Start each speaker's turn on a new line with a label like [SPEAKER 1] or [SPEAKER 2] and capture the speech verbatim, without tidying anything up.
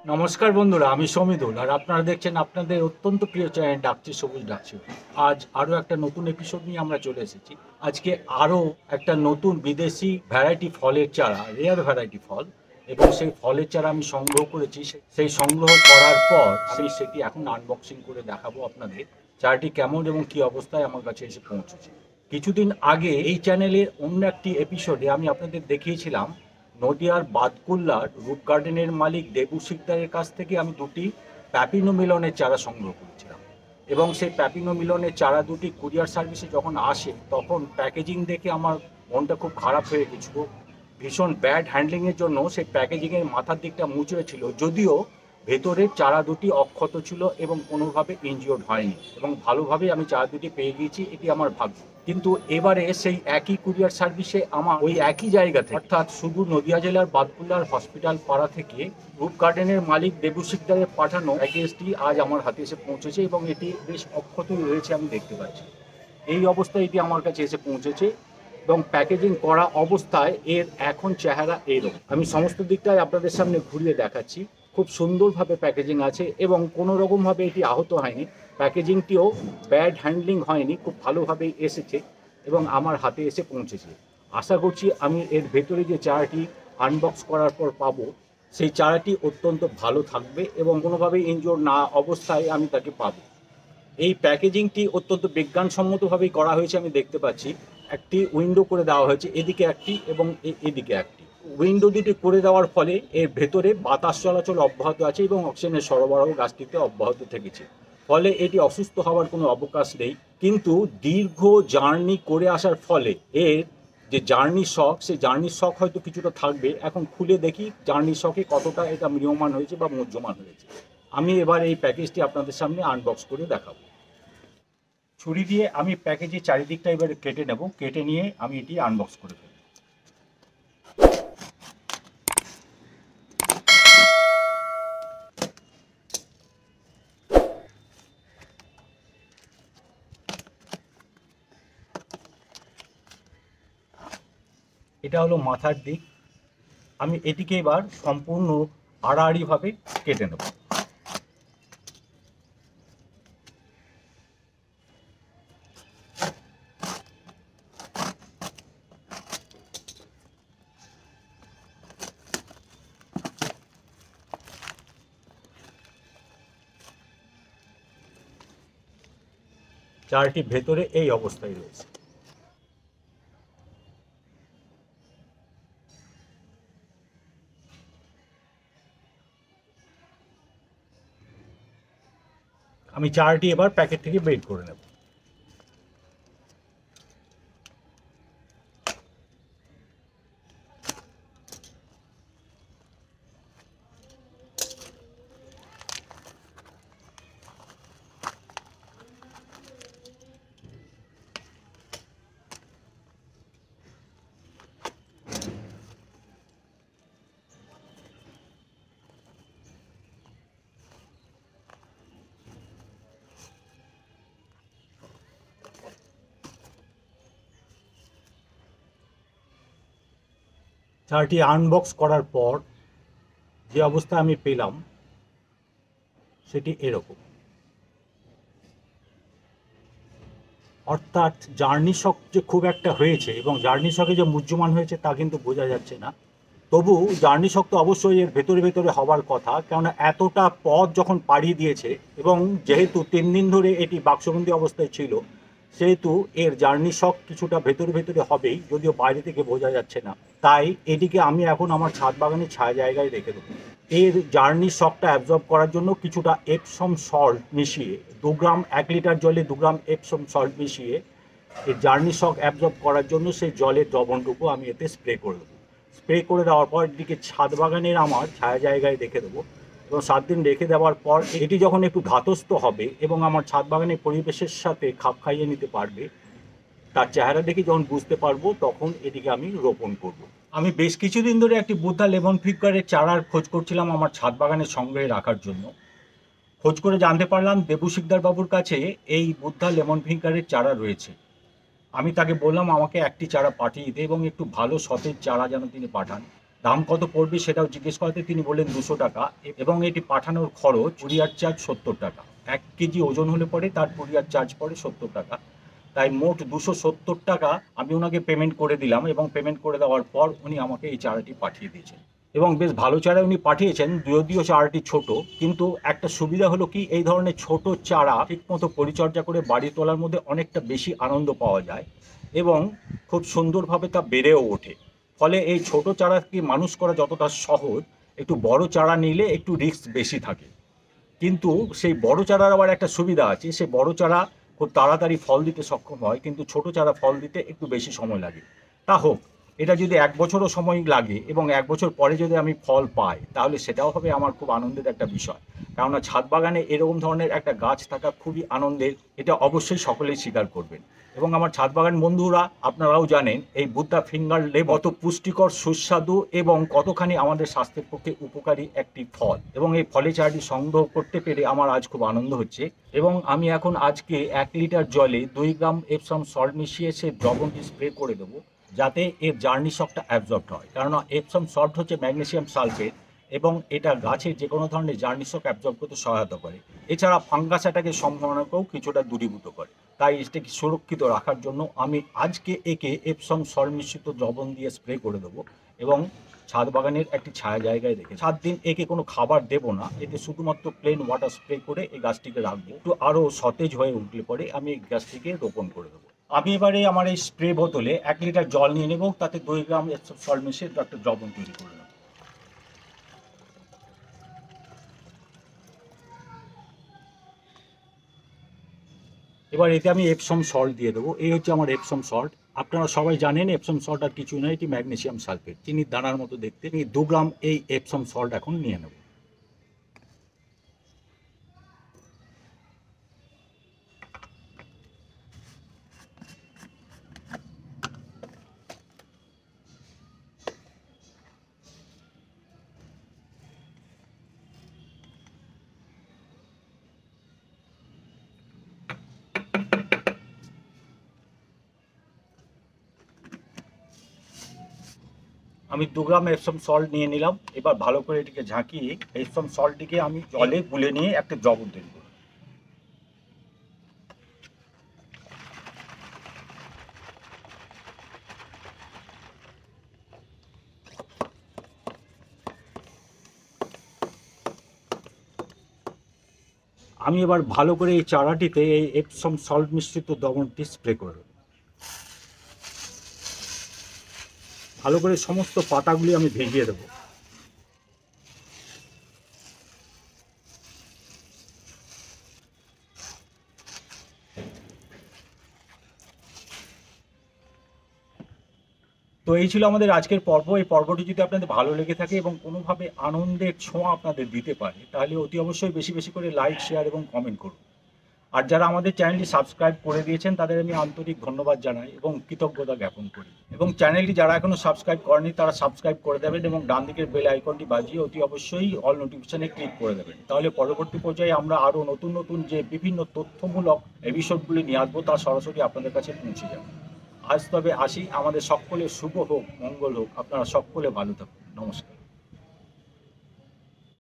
[SPEAKER 1] নমস্কার বন্ধুরা, আমি সমিদুল আর আপনারা দেখছেন আপনাদের অত্যন্ত প্রিয় চ্যানেল ডাকছি সবুজ ডাকছি। আজ আরও একটা নতুন এপিসোড নিয়ে আমরা চলে এসেছি। আজকে আরও একটা নতুন বিদেশি ভ্যারাইটি ফলের চারা, রেয়ার ভ্যারাইটি ফল, এবং সেই ফলের চারা আমি সংগ্রহ করেছি। সেই সংগ্রহ করার পর আমি সেটি এখন আনবক্সিং করে দেখাবো আপনাদের চারাটি কেমন এবং কী অবস্থায় আমার কাছে এসে পৌঁছেছে। কিছুদিন আগে এই চ্যানেলের অন্য একটি এপিসোডে আমি আপনাদের দেখিয়েছিলাম নদিয়ার বাদকুল্লার রুট গার্ডেনের মালিক দেবু শিকদারের কাছ থেকে আমি দুটি প্যাপিনো মিলনের চারা সংগ্রহ করেছিলাম, এবং সেই প্যাপিনো মিলনের চারা দুটি কুরিয়ার সার্ভিসে যখন আসে তখন প্যাকেজিং দেখে আমার মনটা খুব খারাপ হয়ে গেছিলো। ভীষণ ব্যাড হ্যান্ডলিংয়ের জন্য সেই প্যাকেজিংয়ের মাথার দিকটা মুচড়ে ছিল, যদিও ভেতরের চারা দুটি অক্ষত ছিল এবং কোনোভাবে ইনজিওর্ড হয়নি, এবং ভালোভাবে আমি চারা দুটি পেয়ে গিয়েছি, এটি আমার ভাগ্য। কিন্তু এবারে সেই একই কুরিয়ার সার্ভিসে আমার ওই একই জায়গাতে, অর্থাৎ শুধু নদিয়া জেলার বাদকুল্লার হসপিটাল পাড়া থেকে রুট গার্ডেনের মালিক দেবু শিকদারের পাঠানো প্যাকেজটি আজ আমার হাতে এসে পৌঁছেছে, এবং এটি বেশ অক্ষতই রয়েছে আমি দেখতে পাচ্ছি। এই অবস্থায় এটি আমার কাছে এসে পৌঁছেছে এবং প্যাকেজিং করা অবস্থায় এর এখন চেহারা এইরকম। আমি সমস্ত দিকটাই আপনাদের সামনে ঘুরিয়ে দেখাচ্ছি। খুব সুন্দরভাবে প্যাকেজিং আছে এবং কোনো রকমভাবে এটি আহত হয়নি। প্যাকেজিংটিও ব্যাড হ্যান্ডলিং হয়নি, খুব ভালোভাবেই এসেছে এবং আমার হাতে এসে পৌঁছেছে। আশা করছি আমি এর ভেতরে যে চারাটি আনবক্স করার পর পাবো সেই চারাটি অত্যন্ত ভালো থাকবে এবং কোনোভাবেই ইনজোর না অবস্থায় আমি তাকে পাবো। এই প্যাকেজিংটি অত্যন্ত বিজ্ঞানসম্মতভাবেই করা হয়েছে। আমি দেখতে পাচ্ছি একটি উইন্ডো করে দেওয়া হয়েছে, এদিকে একটি এবং এদিকে একটি। উইন্ডো দুটি করে দেওয়ার ফলে এর ভেতরে বাতাস চলাচল অব্যাহত আছে এবং অক্সিজেনের সরবরাহ গাছটিতে অব্যাহত থেকেছে, ফলে এটি অসুস্থ হওয়ার কোনো অবকাশ নেই। কিন্তু দীর্ঘ জার্নি করে আসার ফলে এর যে জার্নি শক, সেই জার্নি শক হয়তো কিছুটা থাকবে। এখন খুলে দেখি জার্নি শকে কতটা এটা ম্রিয়মান হয়েছে বা মুহ্যমান হয়েছে। আমি এবার এই প্যাকেজটি আপনাদের সামনে আনবক্স করে দেখাবো। ছুরি দিয়ে আমি প্যাকেজের চারিদিকটা এবারে কেটে নেব, কেটে নিয়ে আমি এটি আনবক্স করে ফেলব। এটা হলো মাথার দিক। আমি এটিকে এবার সম্পূর্ণ আড়াআড়িভাবে কেটে নেব। চারটি ভেতরে এই অবস্থায় রয়েছে। আমি চারটি এবার প্যাকেট থেকে বের করে নেব। চারটি আনবক্স করার পর যে অবস্থা আমি পেলাম সেটি এরকম, অর্থাৎ জার্নি শক যে খুব একটা হয়েছে এবং জার্নি শকে যে মুহ্যমান হয়েছে তা কিন্তু বোঝা যাচ্ছে না। তবু জার্নি শক তো অবশ্যই এর ভেতরে ভেতরে হওয়ার কথা, কেননা এতটা পথ যখন পাড়ি দিয়েছে এবং যেহেতু তিন দিন ধরে এটি বাক্সবন্দি অবস্থায় ছিল, সেহেতু এর জার্নি শক কিছুটা ভেতরে ভেতরে হবেই, যদিও বাইরে থেকে বোঝা যাচ্ছে না। তাই এটিকে আমি এখন আমার ছাদ বাগানের ছায়া জায়গায় রেখে দেবো। এর জার্নি শকটা অ্যাবজর্ব করার জন্য কিছুটা এপসম সল্ট মিশিয়ে, দু গ্রাম এক লিটার জলে দু গ্রাম এপসম সল্ট মিশিয়ে এর জার্নি শক অ্যাবজর্ব করার জন্য সেই জলের দ্রবণটুকু আমি এতে স্প্রে করে দেবো। স্প্রে করে দেওয়ার পর এটিকে ছাদ বাগানের আমার ছায়া জায়গায় রেখে দেবো, এবং সাত দিন রেখে দেওয়ার পর এটি যখন একটু ধাতস্থ হবে এবং আমার ছাদ বাগানের পরিবেশের সাথে খাপ খাইয়ে নিতে পারবে, তার চেহারা দেখে যখন বুঝতে পারবো তখন এটিকে আমি রোপণ করব। আমি বেশ কিছুদিন ধরে একটি বুদ্ধা লেমন ফিগারের চারার খোঁজ করছিলাম আমার ছাদ বাগানের সংগ্রহে রাখার জন্য। খোঁজ করে জানতে পারলাম দেবু শিকদার বাবুর কাছে এই বুদ্ধা লেমন ফিগারের চারা রয়েছে। আমি তাকে বললাম আমাকে একটি চারা পাঠিয়ে দিতে এবং একটু ভালো সতেজ চারা যেন তিনি পাঠান। দাম কত পড়বে সেটাও জিজ্ঞেস করাতে তিনি বললেন দুশো টাকা, এবং এটি পাঠানোর খরচ কুরিয়ার চার্জ সত্তর টাকা। এক কেজি ওজন হলে পরে তার কুরিয়ার চার্জ পড়ে সত্তর টাকা। তাই মোট দুশো সত্তর টাকা আমি ওনাকে পেমেন্ট করে দিলাম, এবং পেমেন্ট করে দেওয়ার পর উনি আমাকে এই চারাটি পাঠিয়ে দিয়েছেন, এবং বেশ ভালো চারা উনি পাঠিয়েছেন। যদিও চারাটি ছোট, কিন্তু একটা সুবিধা হলো কি, এই ধরনের ছোট চারা ঠিকমতো পরিচর্যা করে বাড়ি তোলার মধ্যে অনেকটা বেশি আনন্দ পাওয়া যায় এবং খুব সুন্দরভাবে তা বেড়েও ওঠে। ফলে এই ছোট চারাকে মানুষ করা যতটা সহজ, একটু বড় চারা নিলে একটু রিস্ক বেশি থাকে। কিন্তু সেই বড় চারার আবার একটা সুবিধা আছে, সে বড় চারা খুব তাড়াতাড়ি ফল দিতে সক্ষম হয়, কিন্তু ছোট চারা ফল দিতে একটু বেশি সময় লাগে। তা হোক, এটা যদি এক বছরও সময় লাগে এবং এক বছর পরে যদি আমি ফল পাই, তাহলে সেটাও হবে আমার খুব আনন্দের একটা বিষয়। কেননা ছাদ বাগানে এরকম ধরনের একটা গাছ থাকা খুবই আনন্দের, এটা অবশ্যই সকলেই স্বীকার করবেন। এবং আমার ছাদ বাগান বন্ধুরা, আপনারাও জানেন এই বুদ্ধা ফিঙ্গার লেমন কত পুষ্টিকর, সুস্বাদু এবং কতখানি আমাদের স্বাস্থ্যের পক্ষে উপকারী একটি ফল, এবং এই ফলে চারাটি সংগ্রহ করতে পেরে আমার আজ খুব আনন্দ হচ্ছে। এবং আমি এখন আজকে এক লিটার জলে দুই গ্রাম এপসম সল্ট মিশিয়ে সে দ্রবণটি স্প্রে করে দেবো, যাতে এর জার্নি শকটা অ্যাবজর্ব হয়। কেননা এপসম সল্ট হচ্ছে ম্যাগনেসিয়াম সালফেট, এবং এটা গাছের যে কোনো ধরনের জার্নি শক অ্যাবজর্ব করতে সহায়তা করে। এছাড়া ফাঙ্গাস অ্যাটাকের সম্ভাবনাকেও কিছুটা দূরীভূত করে। তাই এটাকে সুরক্ষিত রাখার জন্য আমি আজকে একে এপসম সল্ট মিশ্রিত দ্রবণ দিয়ে স্প্রে করে দেবো, এবং ছাদ বাগানের একটি ছায়া জায়গায় রেখে সাত দিন একে কোনো খাবার দেবো না, এতে শুধুমাত্র প্লেন ওয়াটার স্প্রে করে এই গাছটিকে রাখবো। একটু আরও সতেজ হয়ে উঠলে পরে আমি এই গাছটিকে রোপণ করে দেবো। আমি এবারে আমার এই স্প্রে বোতলে এক লিটার জল নিয়ে নেব, তাতে দুই গ্রাম এপসম সল্ট মিশিয়ে একটা দ্রবণ তৈরি করে নেব। এবার এতে আমি এপসম সল্ট দিয়ে দেবো। এই হচ্ছে আমার এপসম সল্ট। আপনারা সবাই জানেন এপসম সল্ট আর কিছু নয়, এটি ম্যাগনেসিয়াম সালফেট, চিনির দানার মতো দেখতে। আমি দু গ্রাম এই এপসম সল্ট এখন নিয়ে নেব। আমি দু গ্রাম এপসম সল্ট নিয়ে নিলাম। এবার ভালো করে এটিকে ঝাঁকিয়ে এপসম সল্টটিকে আমি জলে গুলে নিয়ে একটা দ্রবণ তৈরি করব। আমি এবার ভালো করে এই চারাটিতে এই এপসম সল্ট মিশ্রিত দ্রবণটি স্প্রে করব। ভালো করে সমস্ত পাতাগুলি আমি ভিজিয়ে দেবো। তো এই ছিল আমাদের আজকের পর্ব। এই পর্বটি যদি আপনাদের ভালো লেগে থাকে এবং কোনোভাবে আনন্দের ছোঁয়া আপনাদের দিতে পারে, তাহলে অতি অবশ্যই বেশি বেশি করে লাইক, শেয়ার এবং কমেন্ট করুন। আর যারা আমাদের চ্যানেলটি সাবস্ক্রাইব করে দিয়েছেন তাদের আমি আন্তরিক ধন্যবাদ জানাই এবং কৃতজ্ঞতা জ্ঞাপন করি। এবং চ্যানেলটি যারা এখনও সাবস্ক্রাইব করেনি তারা সাবস্ক্রাইব করে দেবেন, এবং ডান দিকের বেল আইকনটি বাজিয়ে অতি অবশ্যই অল নোটিফিকেশানে ক্লিক করে দেবেন। তাহলে পরবর্তী পর্যায়ে আমরা আরও নতুন নতুন যে বিভিন্ন তথ্যমূলক এপিসোডগুলি নিয়ে আসবো, তা সরাসরি আপনাদের কাছে পৌঁছে যাবে। আজ তবে আসি, আমাদের সকলের শুভ হোক, মঙ্গল হোক, আপনারা সকলে ভালো থাকুন। নমস্কার।